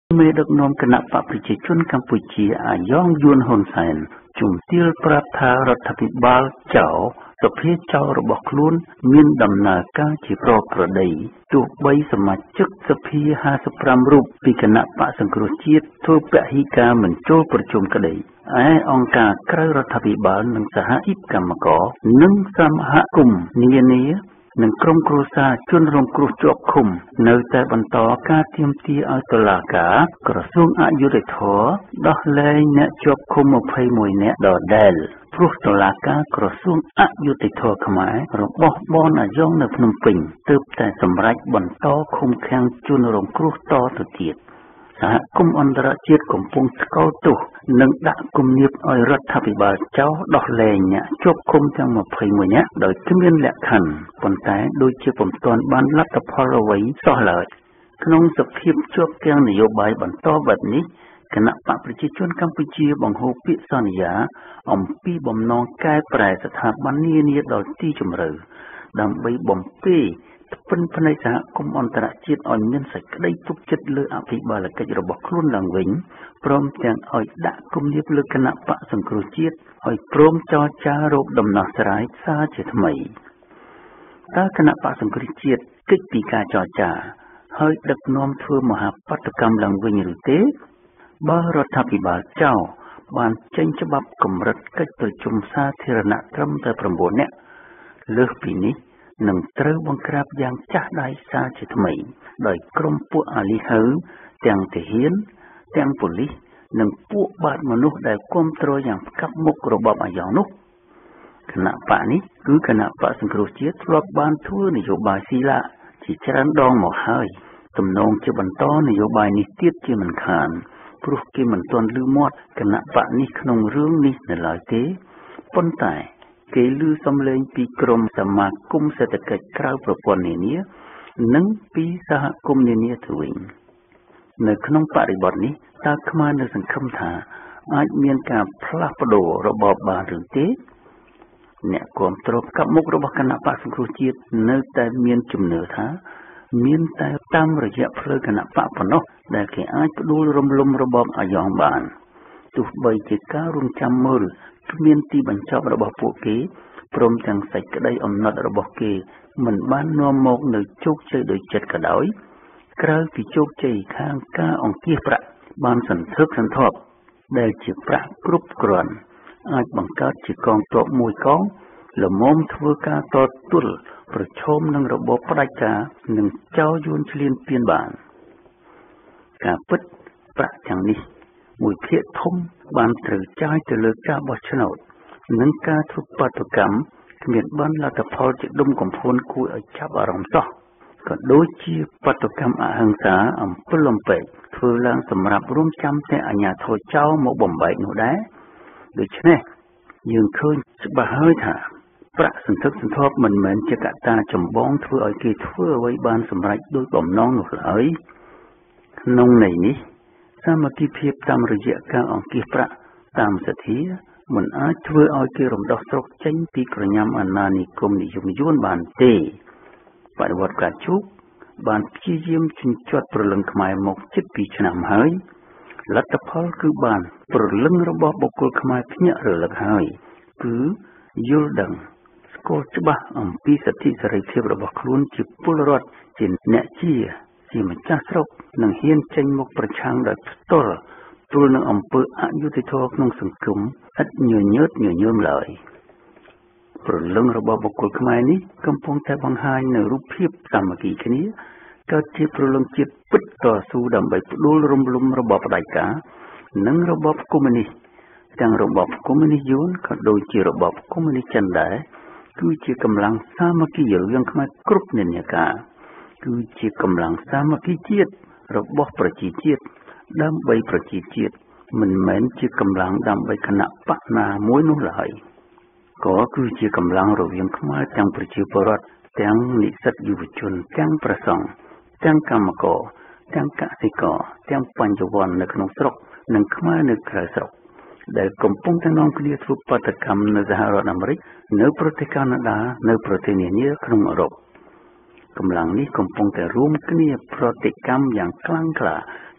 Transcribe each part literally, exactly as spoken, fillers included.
មេដឹកនាំគណៈបកប្រជាជនកម្ពុជាអាយ៉ងយួនហ៊ុនសែនជំទាវប្រាប់ថារដ្ឋាភិបាលចៅសភាចៅរបស់ខ្លួនមានដំណើរការជាប្រក្រតីទោះបីសមាជិកសភាห้าสิบห้าរូបពីគណៈបកសង្គ្រោះជាតិធ្វើពហិការមិនចូលប្រជុំក្តីឯអង្គការក្រៅរដ្ឋាភិបាលនិងសហជីពកម្មករនិងសហគមន៍នានានិងក្រុមគ្រួសារជនរងគ្រោះជាប់ឃុំនៅតែបន្តការទាមទារឲ្យតុលាការក្រសួងអយុត្តិធម៌ដោះលែងអ្នកជាប់ឃុំยี่สิบเอ็ดនាក់ដដែលព្រោះតុលាការក្រសួងអយុត្តិធម៌ខ្មែររបស់បនអាយ៉ងនៅភ្នំពេញទើបតែសម្រេចបន្តឃុំឃាំងជនរងគ្រោះតទៅទៀតសហគមន៍អន្តរជាតិកំពុងស្កល់ទោសនិងដាក់គំនាបឲ្យរដ្ឋាភិបាលចៅដោះលែងអ្នកជាប់ឃុំទាំងยี่สิบเอ็ดនាក់ដោយគ្មានលក្ខខណ្ឌប៉ុន្តែដូចជាពុំទាន់បានលទ្ធផលអ្វីសោះឡើយក្នុងសភាពជាប់ទាំងនយោបាយបន្តបែបនេះគណៈបកប្រជាជនកម្ពុជាបង្ហូរពាក្យសន្យាអំពីបំណងកែប្រែស្ថាប័ននានាដល់ទីជម្រៅដើម្បីបំពេផ្ពិនផ្នែកសហគមន៍អន្តរជាតិឲ្យមានសេចក្តីទុកចិត្តលើអភិបាលកិច្ចរបស់ខ្លួនឡើងវិញព្រមទាំងឲ្យដាក់គំនាបលើគណៈបកសង្គ្រោះជាតិឲ្យព្រមចរចារោគដំណោះស្រាយសារជាថ្មីតើគណៈបកសង្គ្រោះជាតិគិតពីការចរចាហើយដឹកនាំធ្វើមហាបដកម្មឡើងវិញឬទេបើរដ្ឋាភិបាលចៅបានចេញច្បាប់កម្រិតកិច្ចប្រជុំសាធារណៈត្រឹមតែchínនាក់លើសពីនេះនឹងត្រូវបង្ក្រាបយ៉ាងចាស់ដៃសារជាថ្មីដោយក្រុមពួកអាលីហៅទាំងទាហានទាំងប៉ូលីសនិងពួកបាតមនុស្សដែលគ្រប់គ្រងយ៉ាងផ្កាប់មុខរបបអាយ៉ងនោះគណៈបកនេះគឺគណៈបកសង្គ្រោះជាតិធ្លាប់បានធ្វើនយោបាយស៊ីឡាជាច្រើនដងមកហើយទំនងជាបន្តនយោបាយនេះទៀតជាមិនខានព្រោះគេមិនទាន់ឮមាត់គណៈបកនេះក្នុងរឿងនេះនៅឡើយទេប៉ុន្តែគេឮសំឡេងពីក្រមសមាគមសេដ្ឋកិច្ចក្រៅប្រព័ន្ធនានានិងពីសហគមន៍នានាទៅវិញនៅក្នុងបរិបទនេះតើខ្មែរនៅសង្ឃឹមថាអាចមានការផ្លាស់ប្ដូររបបបានឬទេអ្នកគ្រប់គ្រងកັບមុខរបស់គណៈបកសង្គ្រោះជាតិនៅតែមានជំនឿថាមានតែតាមរយៈផ្លូវគណៈបកប៉ុណ្ណោះដែលគេអាចផ្ដួលរំលំរបបអាយ៉ងបានទោះបីជាការរងចាំមើលគ្មានទីបញ្ចប់របស់ពួកគេព្រមទាំងសេចក្តីអំណត់របស់គេមិនបាននាំមកនៅជោគជ័យដោយចិត្តក៏ដោយក្រៅពីជោគជ័យខាងការអង្គាសប្រាក់បានសន្ធឹកសន្ធាប់ដែលជាប្រាក់គ្រប់គ្រាន់អាចបង្កើតជាកងទ័ពមួយកងល្មមធ្វើការតទល់ប្រឈមនឹងរបបផ្ដាច់ការនិងចោលយួនឈ្លានពានបានការពិតប្រាក់ទាំងនេះមួយភាគធំបានត្រូវចាយទៅលើការបោះឆ្នោតនិងការធ្វើបាតុកម្មគ្មានបានលទ្ធផលជាដុំកំភួនគួរឲ្យចាប់អារម្មណ៍សោះក៏ដូចជាបាតុកម្មអហិង្សាអំពិលអំពែកធ្វើឡើងសម្រាប់រួមចាំតែអាញាធរចៅមកបំបែកនោះដែរដូច្នេះយើងឃើញច្បាស់ហើយថាប្រាក់សន្ធឹកសន្ធាប់មិនមែនជាកត្តាចម្បងធ្វើឲ្យគេធ្វើអ្វីបានសម្រេចដោយបំណងនោះឡើយក្នុងន័យនេះសាមគ្គីភាពតាមរយៈការអង្គាសប្រាក់តាមសទ្ធាមិនអាចធ្វើឲ្យគេរំដោះស្រុកចេញពីក្រញាំអាណានិគមនិយមយួនបានទេបដិវត្តការជូកបានព្យាយាមជញ្ជាត់ព្រលឹងខ្មែរមកជិតពីរឆ្នាំហើយលទ្ធផលគឺបានព្រលឹងរបស់បុគ្គលខ្មែរភ្ញាក់រលឹកហើយគឺយល់ដឹងស្គាល់ច្បាស់អំពីសិទ្ធិសេរីភាពរបស់ខ្លួនជាពលរដ្ឋជាអ្នកជាជាម្ចាស់ស្រុកនិងហ៊ានចេញមុខប្រឆាំងដោយផ្ទាល់ទល់នឹងអំពើអយុត្តិធម៌ក្នុងសង្គមឥតញញើតញញើមឡើយព្រលឹងរបស់បុគ្គលខ្មែរនេះកំពុងតែបង្ហាញនៅរូបភាពសាមគ្គីគ្នាកើតជាព្រលឹងជាតិពិតតស៊ូដើម្បីផ្ដួលរំលំរបបផ្ដាច់ការនិងរបបកុម្មុយនីសទាំងរបបកុម្មុយនីសយួនក៏ដូចជារបបកុម្មុយនីសចិនដែរគឺជាកម្លាំងសាមគ្គីរវាងខ្មែរគ្រប់និន្នាការគឺជាកម្លាំងសាមគ្គីជាតិរបស់ប្រជាជាតិដើម្បីប្រជាជាតិមិនមែនជាកម្លាំងដើម្បីគណៈបកណាមួយនោះឡើយក៏គឺជាកម្លាំងរវាងខ្មែរទាំងប្រជាពលរដ្ឋទាំងនិស្សិតយុវជនទាំងប្រសង់ទាំងកម្មករទាំងកសិករទាំងបញ្ញវន្តនៅក្នុងស្រុកនិងខ្មែរនៅក្រៅស្រុកដែលកំពុងតែនាំគ្នាធ្វើបាតកម្មនៅសហរដ្ឋអាមេរិកនៅប្រទេសកាណាដានៅប្រទេសនានាក្នុងអឺរ៉ុបកម្លាំងនេះកំពុងតែរួមគ្នាប្រតិកម្មយ៉ាងខ្លាំងក្លា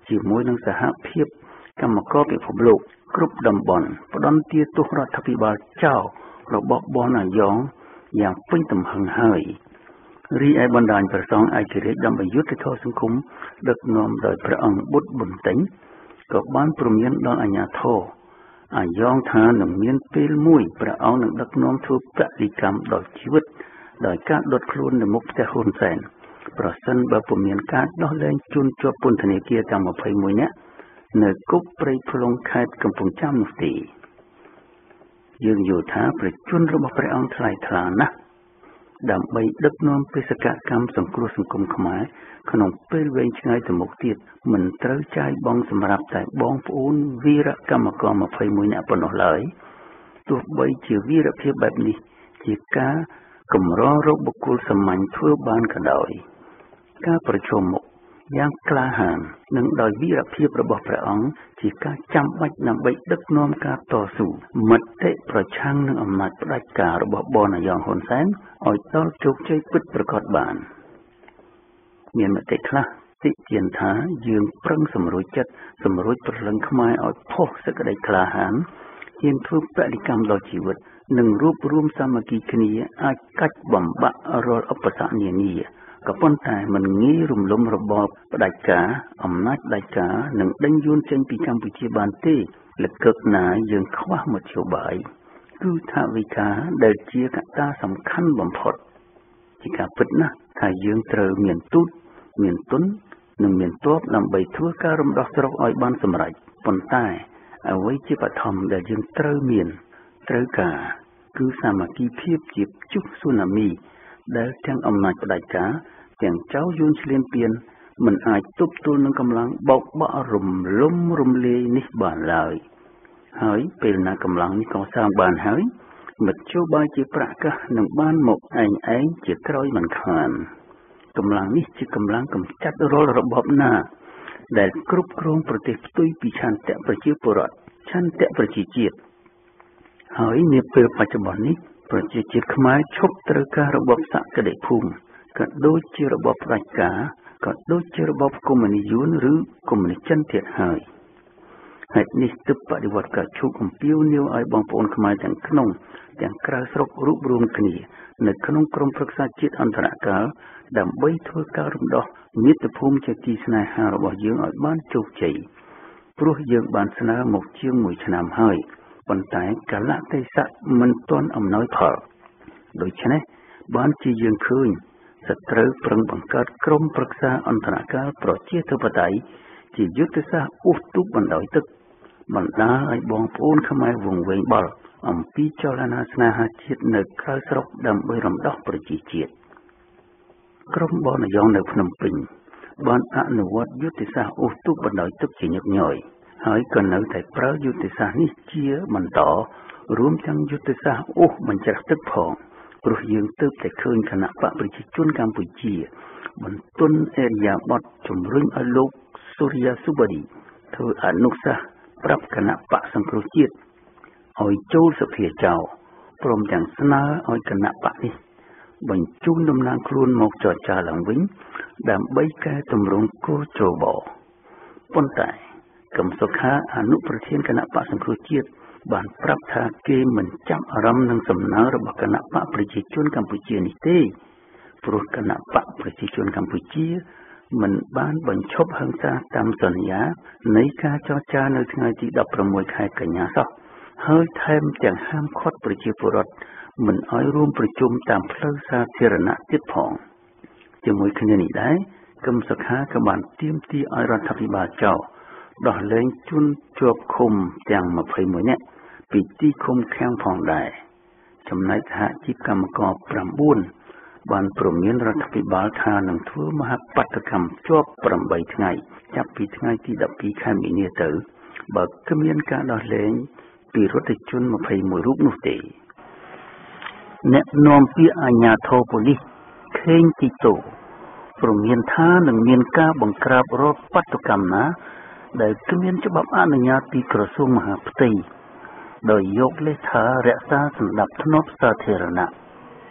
ជាមួយនឹងសហភាពកម្មករពិភពលោកគ្រប់តំបន់ផ្ដន្ទាទោសរដ្ឋាភិបាលចោលរបស់បនអាយ៉ងយ៉ាងពេញទំហឹងហើយរីឯបណ្ដាញប្រសងឯករាជ្យដើម្បីយុត្តិធម៌សង្គមដឹកនាំដោយព្រះអង្គបុត្រប៊ុនតេញក៏បានព្រមានដល់អាជ្ញាធរអាយ៉ងថានឹងមានពេលមួយព្រះអង្គនឹងដឹកនាំធ្វើពលិកម្មដល់ជីវិតដោយការដុតខ្លួននៅមុខផ្ទះហ៊ុនសែនប្រសិនបើពុំមានការដោះលែងជនជាប់ពន្ធនាគារទាំងម្ភៃមួយនាក់នៅគុកព្រៃភ្លុងខេត្តកំពង់ចាមនោះទេយើងយល់ថាប្រជជនរបស់ព្រះអង្គថ្លៃថ្លាណាស់ដើម្បីដឹកនាំបេសកកម្មសង្គ្រោះសង្គមខ្មែរក្នុងពេលវែងឆ្ងាយទៅមុខទៀតមិនត្រូវចាយបង់សម្រាប់តែបងប្អូនវីរកម្មករម្ភៃមួយនាក់ប៉ុណ្ណោះឡើយទោះបីជាវីរភាពបែបនេះជាការកម្ររកបុគ្គលសាមញ្ញធ្វើបានក៏ដោយការប្រជុំមុខយ៉ាងក្លាហាននិងដោយវីរភាពរបស់ព្រះអង្គជាការចាំបាច់ដើម្បីដឹកនាំការតស៊ូមតិប្រឆាំងនឹងអំណាចផ្ដាច់ការរបស់បនអាយ៉ងហ៊ុនសែនឲ្យដល់ជោគជ័យពិតប្រាកដបានមានមតិខ្លះតិជាថាយើងប្រឹងសម្រួចចិត្តសម្រួចព្រលឹងខ្មែរឲ្យផុសសេចក្តីក្លាហានហ៊ានធ្វើពលិកម្មដល់ជីវិតនិងរួបរวมសាមគ្គីគ្នាអាចកាច់បំបាក់រាល់ឧបសគ្គនានាក៏ប៉ុន្តែមិនងាយរំលំរបបផ្ដាច់ការអំណាចផ្ដាច់ការនិងដេញយួនចេញពីកម្ពុជាបានទេលកឹកណាយើងខ្វះមធ្យោបាយគឺថាវិការដែលជាកត្តាសំខាន់បំផុតជាការពិតណាស់ថាយើងត្រូវមានទូតមានទុននិងមានទ័ពដើម្បីធ្វើការរំដោះស្រុកឲ្យបានសម្រេចប៉ុន្តែអ្វីជាបឋមដែលយើងត្រូវមានត្រូវការគឺសាមគ្គីភាពជាព្យុះស៊ូណាមីដែលទាំងអំណាចផ្ដាច់ការទាំងចៅយួនឈ្លានពានមិនអាចទប់ទល់នឹងកម្លាំងបោកបក់រំលំរំលាយនេះបានឡើយហើយពេលណាកម្លាំងនេះកសាងបានហើយមធ្យោបាយជាប្រកាសនឹងបានមកឯងឯងជាក្រោយមិនខានកម្លាំងនេះជាកម្លាំងកម្ចាត់រាល់របបណាដែលគ្រប់គ្រងប្រទេសផ្ទុយពីឆន្ទៈប្រជាពលរដ្ឋឆន្ទៈប្រជាជាតិហើយនាពេលបច្ចុប្បន្ននេះប្រជាជាតិខ្មែរឈប់ត្រូវការរបបសក្តិភូមិក៏ដូចជារបបផ្ដាច់ការក៏ដូចជារបបកុម្មុយនីយួនឬកុម្មុយនីចិនទៀតហើយហេតុនេះទើបបដិវត្តការឈូកអំពាវនាវឲ្យបងប្អូនខ្មែរទាំងក្នុងទាំងក្រៅស្រុករួបរวมគ្នានៅក្នុងក្រុមប្រឹក្សាជាតិអន្តរកាលដើម្បីធ្វើការរំដោះមាតុភូមិជាទីស្នេហារបស់យើងឲ្យបានជោគជ័យព្រោះយើងបានស្នើមកជាងមួយឆ្នាំហើយប៉ុន្តែកលៈទេសៈមិនទាន់អំណោយផលដូច្នេះបានជាយើងឃើញសត្រូវប្រឹងបង្កើតក្រុមប្រឹក្សាអន្តរកាលប្រជាធិបតេយ្យជាយុទ្ធសាស្ត្រអូសទូបបណ្ដោយទឹកបណ្ដាលឲ្យបងប្អូនខ្មែរវង្វេងបល់អំពីចលនាស្នេហាជាតិនៅក្រៅស្រុកដើម្បីរំដោះប្រជាជាតិក្រុមបនអាយ៉ងនៅភ្នំពេញបានអនុវត្តយុទ្ធសាស្ត្រអូសទូបបណ្ដោយទឹកជាញឹកញយហើយក៏នៅតែប្រើយុទ្ធសាស្ត្រនេះជាបន្តរួមទាំងយុទ្ធសាស្ត្រអូសបញ្ច្រាស់ទឹកផងព្រោះយើងទើបតែឃើញគណៈបកប្រជាជនកម្ពុជាបន្ទន់អេរិយាបថជំរុញឲ្យលោកសូរិយាសុបឌីធ្វើអនុសាសន៍ប្រាប់គណៈបកសង្គ្រោះជាតិឲ្យចូលសភាចោលព្រមទាំងស្នើឲ្យគណៈបកនេះបញ្ជូនតំណាងខ្លួនមកចរចាឡើងវិញដើម្បីកែតម្រង់គោលជបប៉ុន្តែកឹមសុខាអនុប្រធានគណៈបកសង្គ្រោះជាតិបានប្រាប់ថាគេមិនចាប់អារម្មណ៍នឹងសំណើរបស់គណៈបកប្រជាជនកម្ពុជានេះទេព្រោះគណៈបកប្រជាជនកម្ពុជាមិនបានបញ្ឈប់ហិង្សាតាមសន្យានៃការចរចានៅថ្ងៃទីដប់ប្រាំមួយខែកញ្ញាសោះហើយថែមទាំងហាមឃាត់ប្រជាពលរដ្ឋមិនឲ្យរួមប្រជុំតាមផ្លូវសាធារណៈទៀតផងជាមួយគ្នានេះដែរកឹមសុខាក៏បានទាមទារឲ្យរដ្ឋាភិបាលចោលដោះលែងជនជាប់ឃុំទាំងម្ភៃមួយនាក់ពីទីឃុំឃាំងផងដែរចំណែកសហជីពកម្មករប្រាំបួនបានព្រមានរដ្ឋាភិបាលថានឹងធ្វើមហាបដកម្មជាប់ប្រាំបីថ្ងៃចាប់ពីថ្ងៃទីដប់ពីរខែមីនាទៅបើគ្មានការដោះលែងពីរដ្ឋជនម្ភៃមួយរូបនោះទេអ្នកនាំពាក្យអាជ្ញាធរប៉ូលីសខេងទីតូព្រមានថានឹងមានការបង្ក្រាបរដ្ឋបដកម្មណាដែលគ្មានច្បាប់អនុញ្ញាតពីក្រសួងមហាផ្ទៃដោយយកលេសថារក្សាសណ្ដាប់ធ្នាប់សាធារណៈ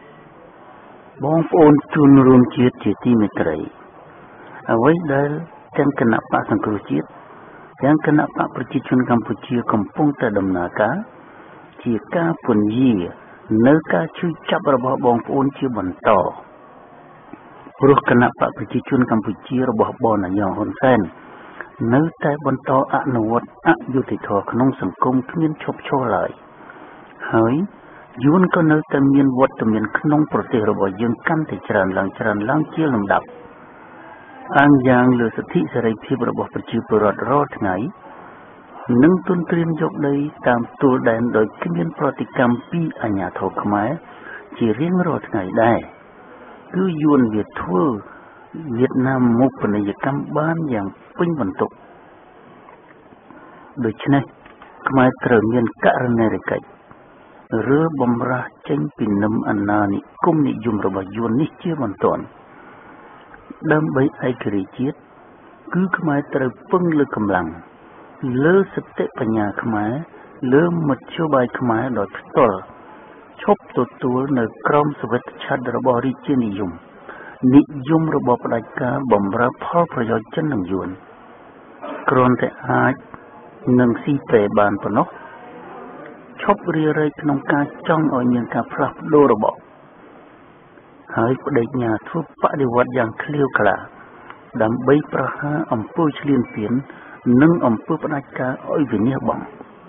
បងប្អូនជនរួមជាតិជាទីមេត្រីអ្វីដែលទាំងគណៈបកសង្គ្រោះជាតិទាំងគណៈបកប្រជាជនកម្ពុជាកំពុងតែដំណើរការជាការពន្យានៅការជួយចាប់របស់បងប្អូនជាបន្តព្រោះគណៈបកប្រជាជនកម្ពុជារបស់បងនាយកហ៊ុនសែននៅតែបន្តអនុវត្តអយុត្តិធម៌ក្នុងសង្គមគ្មានឈប់ឈរឡើយហើយយួនក៏នៅតែមានវត្តមានក្នុងប្រទេសរបស់យើងកាន់តែច្រើនឡើងច្រើនឡើងជាលំដាប់អាងយ៉ាងលើសិទ្ធិសេរីភាពរបស់ប្រជាពលរដ្ឋរាល់ថ្ងៃនិងទុនត្រៀមយកដីតាមទួលដែនដោយគ្មានប្រតិកម្មពីអាជ្ញាធរខ្មែរជារៀងរាល់ថ្ងៃដែរគឺយួនវាធ្វើវៀតណាមមុខនីយកម្មបានយ៉ាងពេញបន្ទុកដូច្នេះខ្មែរត្រូវមានករណីកិច្ចឬបំរាស់ចេញពីនឹមអាណានិគមនិយមរបស់យួននេះជាបន្ទាន់ដើម្បីឯករាជ្យជាតិគឺខ្មែរត្រូវពឹងលើកម្លាំងលើសតិបញ្ញាខ្មែរលើមធ្យោបាយខ្មែរដោយផ្ទាល់ឈប់ទទួលនៅក្រមសវិតឆ័ត្ររបស់រាជានិយមនិយមរបស់ផ្ដាច់ការបំរើផលប្រយោជន៍ចិននិងយួនគ្រាន់តែអាចនឹងស៊ីប្រេបានប៉ុណ្ណោះឈប់រារែកក្នុងការចង់ឲ្យមានការផ្លាស់ប្ដូររបបហើយបដិញ្ញាធ្វើបដិវត្តយ៉ាងឃ្លាវខ្លាដើម្បីប្រហារអំពើឈ្លានពាននិងអំពើផ្ដាច់ការឲ្យវិនាសបង់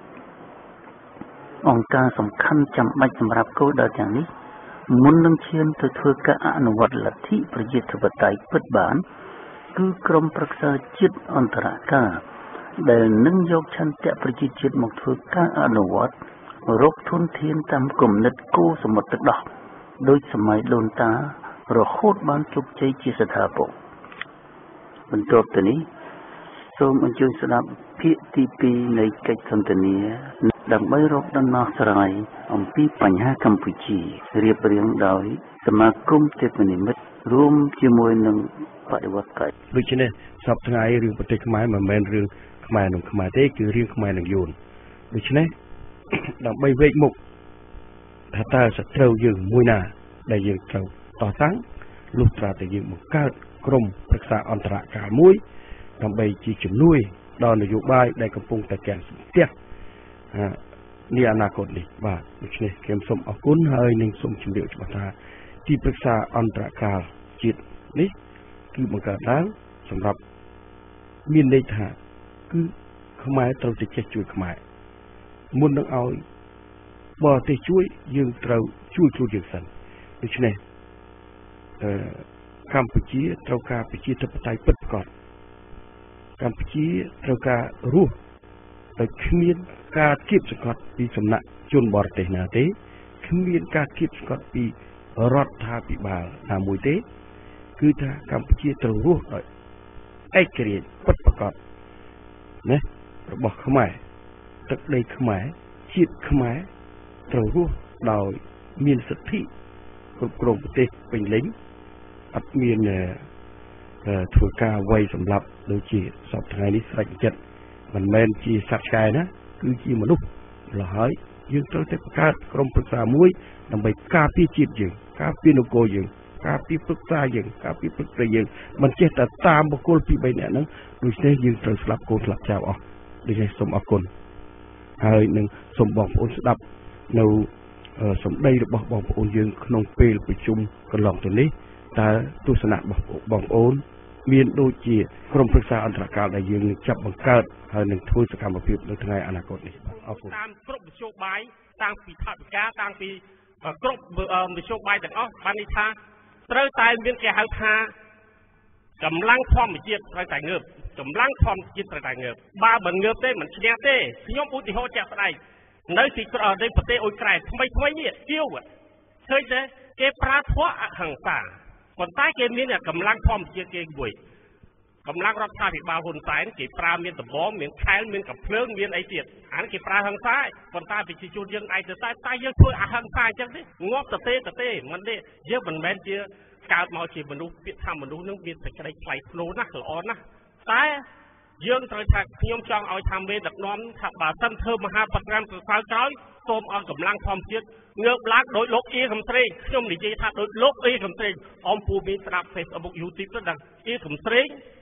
អង្គការសំខាន់ចាំបាច់សម្រាប់គោលដៅទាំងនេះមុននឹងឈានទៅធ្វើការអនុវត្តលទ្ធិប្រជាធិបតេយ្យពិតបានគឺក្រុមប្រឹក្សាជាតិអន្តរការដែលនឹងយកឆន្ទៈប្រជាជាតិមកធ្វើការអនុវត្តរកធនធានតាមគំនិតគោសមុទ្រទឹកដោះដោយសម័យដូនតារហូតបានជោគជ័យជាស្ថាពរបន្ទាប់ទៅនេះសូមអញ្ជើញស្ដាប់ភាគទីពីរនៃកិច្ចសន្ទនាដើម្បីរកដំណោះស្រាយអំពីបញ្ហាកម្ពុជារៀបរៀងដោយសមាគមទេពនិមិត្តរួមជាមួយនឹងបដិវត្តកិច្ចដូច្នេះសពថ្ងៃរឿងប្រទេសខ្មែរមិនមែនរឿងខ្មែរនិងខ្មែរទេគឺរឿងខ្មែរនិងយួនដូច្នេះដើម្បីវេកមុខថាតើសត្រូវយើងមួយណាដែលយើងត្រូវតតាំងលុះត្រាតែយើងបង្កើតក្រុមប្រឹក្សាអន្តរការមួយដើម្បីជាជំនួយដល់នយោបាយដែលកំពុងតែកែស្ទះនេះអនាគតនេះបាទដូច្នេះខ្ញុំសូមអរគុណហើយនឹងសូមជម្រាបច្បាស់ថាទីប្រឹក្សាអន្តរការជាតិនេះគឺបង្កើតឡើងសម្រាប់មានន័យថាគឺខ្មែរត្រូវតែចេះជួយខ្មែរមុននឹងឲ្យបរទេសជួយយើងត្រូវជួយខ្លួនយើងសិនដូច្នេះអឺកម្ពុជាត្រូវការប្រជាធិបតេយ្យពិតប្រាកដកម្ពុជាត្រូវការរស់ដោយគ្មានការគៀបសង្កត់ពីសំណាក់ជនបរទេសណាទេគ្មានការគៀបសង្កត់ពីរដ្ឋាភិបាលណាមួយទេគឺថាកម្ពុជាត្រូវរស់ដោយឯករាជ្យពិតប្រាកដណារបស់ខ្មែរទឹកដីខ្មែរជាតិខ្មែរត្រូវរស់ដោយមានសិទ្ធិគ្រប់គ្រងប្រទេសពេញលេញអត់មានធ្វើការអ្វីសម្រាប់ដូចជាសពថ្ងៃនេះស្រេចចិត្តមិនមែនជាសត្វឆ្កែណាគឺជាមនុស្សម្ល៉េះហើយយើងត្រូវតែបង្កើតក្រុមប្រឹក្សាមួយដើម្បីការពារជាតិយើងការពារនគរយើងការពារព្រឹក្សាយើងការពារព្រឹក្សាយើងមិនចេះតែតាមបុគ្គលពីរបីនាក់ហ្នឹងដូច្នេះយើងត្រូវស្លាប់កូនស្លាប់ចៅអស់ដូច្នេះសូមអរគុណហើយនឹងសូមបងប្អូនស្ដាប់នៅសម្ដីរបស់បងប្អូនយើងក្នុងពេលប្រជុំកន្លងទៅនេះតើទស្សនៈរបស់បងប្អូនមានដូចជាក្រុមប្រឹក្សាអន្តរការដែលយើងនឹងចាប់បង្កើតហើយនឹងធ្វើសកម្មភាពនៅថ្ងៃអនាគតនេះបាទអរគុណតាមគ្រប់វិទ្យោបាយតាំងពីថវិកាតាំងពីគ្រប់វិទ្យោបាយទាំងអស់បាននេះថាត្រូវតែមានគេហៅថាកម្លាំងធម្មជាតិត្រូវតែងើបកម្លាំងធម្មជាតិត្រូវតែងើបបើមិនងើបទេមិនឈ្នះទេខ្ញុំឧទាហរណ៍ជាក់ស្ដែងនៅទីក្រុងនៃប្រទេសអ៊ុយក្រែនថ្មីថ្មីនេះគៀវឃើញទេគេប្រើធម៌អហិង្សាប៉ុន្តែគេមានកម្លាំងធម្មជាតិគេមួយកម្លាំងរដ្ឋាភិបាលហ៊ុនសែនគេប្រើមានដំបងមានខែលមានកំភ្លើងមានអីទៀតអានេះគេប្រើហិង្សាប៉ុន្តែប្រជាជនយើងឯងទៅតែតែយើងធ្វើអហិង្សាអញ្ចឹងទេងាប់ទៅទេទៅទេមិនទេយើងមិនមែនជាកើតមកជាមនុស្សពាក្យថាមនុស្សនឹងមានសេចក្តីថ្លៃថ្នូរណាស់ល្អណាស់តែយើងត្រូវថាខ្ញុំចង់ឲ្យថាមេដឹកនាំថាបើសិនធ្វើមហាប្រតិកម្មក្រោយក្រោយសូមឲ្យកម្លាំងធម្មជាតិងើបឡើងដោយលោកអ៊ីកំស្រេងខ្ញុំនិយាយថាដោយលោកអ៊ីកំស្រេងអមពូមានស្ដាប់ Facebook YouTube ទៅដឹងអ៊ីកំស្រេង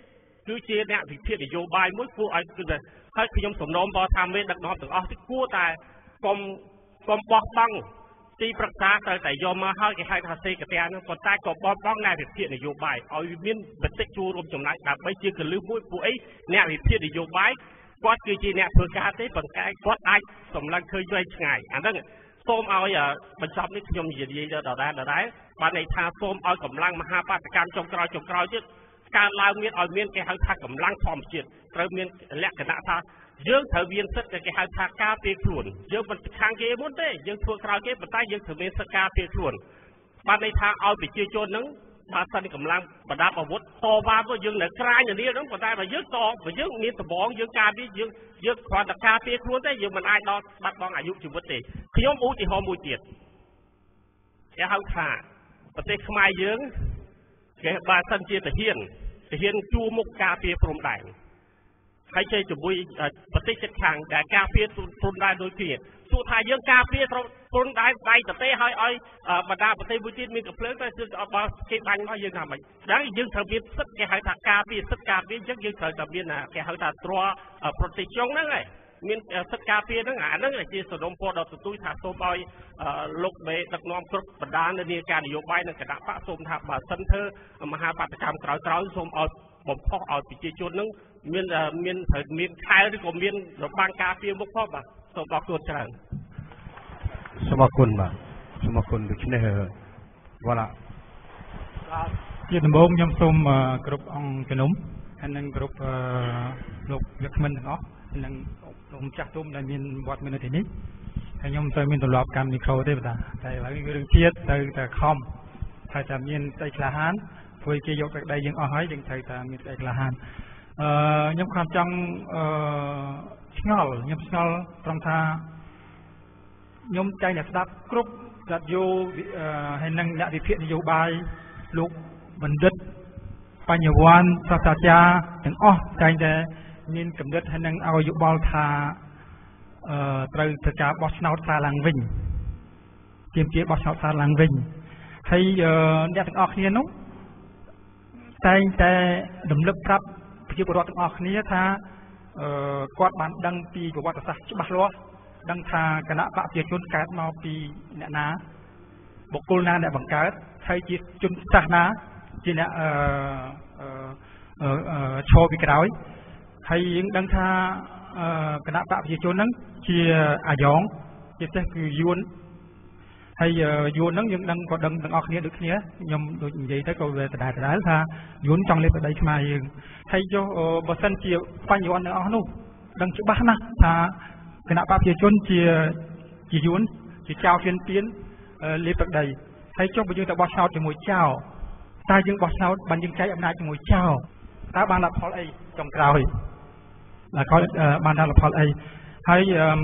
គឺជាអ្នកវិភាគនយោបាយមួយគួរឲ្យគឺហើយខ្ញុំសំណូមពរថាមេដឹកនាំទាំងអស់គួរតែកុំកុំបោះបង់ទីប្រឹក្សាត្រូវតែយកមកហើយគេហៅថាសេកតាហ្នឹងប៉ុន្តែក៏បោះបង់អ្នកវិភាគនយោបាយឲ្យមានបន្តិចចូលរួមចំណែកដើម្បីជាកលឹះមួយពួកអីអ្នកវិភាគនយោបាយគាត់គឺជាអ្នកធ្វើការទេប៉ុន្តែគាត់អាចសម្លឹងឃើញវែងឆ្ងាយអាហ្នឹងសូមឲ្យបញ្ចប់នេះខ្ញុំនិយាយទៅដដែលដដែលបានន័យថាសូមឲ្យកម្លាំងមហាបាតកម្មចុងក្រោយចុងក្រោយទៀតការឡើងមានឲ្យមានគេហៅថាកម្លាំងធម្មជាតិត្រូវមានលក្ខណៈថាយើងត្រូវមានសិទ្ធិគេហៅថាការពារខ្លួនយើងមិនខាងគេមុនទេយើងធ្វើក្រោយគេប៉ុន្តែយើងត្រូវមានសិទ្ធិការពារខ្លួនបានន័យថាឲ្យប្រជាជនហ្នឹងបើសិនកម្លាំងបដាប់អាវុធតវ៉ាទៅយើងនៅក្រាញនានាហ្នឹងប៉ុន្តែបើយើងតបើយើងមានដំបងយើងការពារយើងយើងគ្រាន់តែការពារខ្លួនទេយើងមិនអាចដល់បាត់បង់អាយុជីវិតទេខ្ញុំឧទាហរណ៍មួយទៀតគេហៅថាប្រទេសខ្មែរយើងគេបើសិនជាទាហានទាហានជួមុខការពារព្រំដែនហើយចេះជាមួយប្រទេសជិតខាងដែលការពារព្រំដែនដូចគ្នាទោះថាយើងការពារព្រំដែនដៃប្រទេសឲ្យឲ្យបណ្ដាប្រទេសមួយទៀតមានកំភ្លើងតែគឺបើគេបាញ់មកយើងថាម៉េចដែរយើងត្រូវមានសិទ្ធិគេហៅថាការពារសិទ្ធិការពារអញ្ចឹងយើងត្រូវតែមានគេហៅថាទ្រប្រទេសជុងហ្នឹងឯងមានសិទ្ធិការពារហ្នឹងអាហ្នឹងជាសំណុំពរដល់ទទូចថាសូមឲ្យលោកមេដឹកនាំគ្រប់បណ្ដានានាការនយោបាយនិងគណៈបកសូមថាបើសិនធ្វើមហាបាតកម្មក្រោយក្រោយសូមឲ្យបំផុសឲ្យប្រជាជនហ្នឹងមានមានត្រូវមានខែលឬក៏មានរបាំងការពារមុខផងបាទសូមអរគុណច្រើនសូមអរគុណបាទសូមអរគុណដូច្នេះវ៉ាឡាជាដំបូងខ្ញុំសូមគ្រប់អង្គជំនុំហើយនឹងគ្រប់លោកវាគ្មិនទាំងអស់និងលោកម្ចាស់ទុំដែលមានវត្តមាននៅទីនេះហើយខ្ញុំទៅមានទម្លាប់កម្មមីក្រូទេបាទតែឥឡូវរឿងជាតិទៅតែខំហើយតែមានស្អីក្លាហានធ្វើគេយកទឹកដីយើងអស់ហើយយើងត្រូវតែមានស្អីក្លាហានអឺខ្ញុំខំចង់អឺឆ្ងល់ខ្ញុំឆ្ងល់ត្រង់ថាខ្ញុំចែងតែស្ដាប់គ្រប់ចាត់យោហើយនឹងអ្នកវិភាគនយោបាយលោកបណ្ឌិតបញ្ញវន្តសាស្ត្រាចារ្យទាំងអស់តែងតែមានកំណត់ហើយនឹងឲ្យយោបល់ថាអឺត្រូវធ្វើការបោះឆ្នោតសារឡើងវិញទាមទារបោះឆ្នោតសារឡើងវិញហើយអ្នកទាំងអស់គ្នានោះតែងតែរំលឹកប្រាប់ប្រជាពលរដ្ឋទាំងអស់គ្នាថាអឺគាត់បានដឹងពីប្រវត្តិសាស្ត្រច្បាស់លាស់ដឹងថាគណៈបកប្រជាជនកើតមកពីអ្នកណាបុគ្គលណាដែលបង្កើតហើយជាជនសាសនាជាអ្នកអឺអឺឈរពីក្រោយហើយយើងដឹងថាគណៈបកប្រជាជនហ្នឹងជាអាយ៉ងជាពិសេសគឺយួនហើយយួនហ្នឹងយើងដឹងក៏ដឹងទាំងអស់គ្នាដូចគ្នាខ្ញុំដូចនិយាយទៅក៏វាដដែលដដែលថាយួនចង់លេបប្តីខ្មែរយើងហើយចុះបើសិនជាបញ្ញវន្តទាំងអស់នោះដឹងច្បាស់ណាស់ថាគណៈបកប្រជាជនជាជាយួនជាចៅហ៊ានទៀនលេបប្តីហើយចុះបើយើងទៅបោះឆ្នោតជាមួយចៅតើយើងបោះឆ្នោតបានយើងចែកអំណាចជាមួយចៅតើបានលទ្ធផលអីចុងក្រោយដល់គាត់បានលទ្ធផលអីហើយអឺ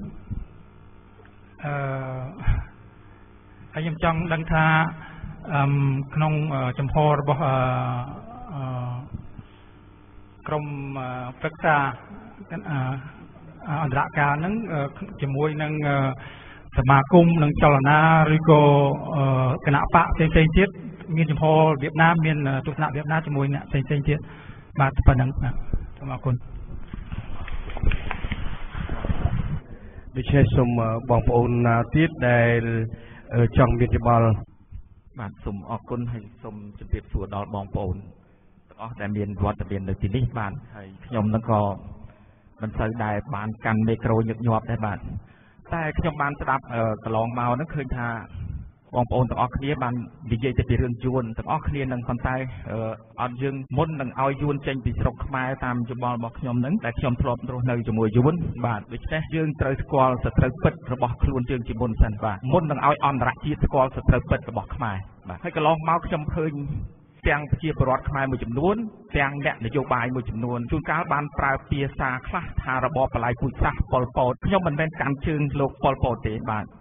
អឺហើយខ្ញុំចង់ដឹងថាអឺក្នុងចំហរបស់អឺក្រមប្រឹក្សាអន្តរការហ្នឹងជាមួយនឹងសមាគមនឹងចលនាឬក៏គណៈបកផ្សេងផ្សេងទៀតមានចំហរបៀបណាមានទស្សនៈរបៀបណាជាមួយអ្នកផ្សេងផ្សេងទៀតបាទប៉ុណ្ណឹងបាទសូមអរគុណដូច្នេះសូមបងប្អូនណាទៀតដែលចង់មានយោបល់បាទសូមអរគុណហើយសូមជម្រាបសួរដល់បងប្អូនទាំងអស់ដែលមានវត្តមាននៅទីនេះបាទហើយខ្ញុំនឹងក៏មិនសូវដែលបានកាន់មីក្រូញឹកញាប់ដែរបាទតែខ្ញុំបានស្ដាប់កន្លងមកហ្នឹងឃើញថាបងប្អូនទាំងអស់គ្នាបាននិយាយទៅពីរឿងយួនទាំងអស់គ្នានឹងប៉ុន្តែអត់យើងមុននឹងឲ្យយួនចេញពីស្រុកខ្មែរតាមយោបល់របស់ខ្ញុំហ្នឹងតែខ្ញុំធ្លាប់រស់នៅជាមួយយួនបាទដូច្នេះយើងត្រូវស្គាល់សត្រូវពិតរបស់ខ្លួនយើងជាមុនសិនបាទមុននឹងឲ្យអន្តរជាតិស្គាល់សត្រូវពិតរបស់ខ្មែរបាទហើយកន្លងមកខ្ញុំឃើញទាំងប្រជាពលរដ្ឋខ្មែរមួយចំនួនទាំងអ្នកនយោបាយមួយចំនួនជួនកាលបានប្រើពាក្យសារខ្លះថារបបបល្ល័យពូជសាសន៍ប៉ុលពតខ្ញុំមិនមែនកាន់ជើងលោកប៉ុលពតទេបាទ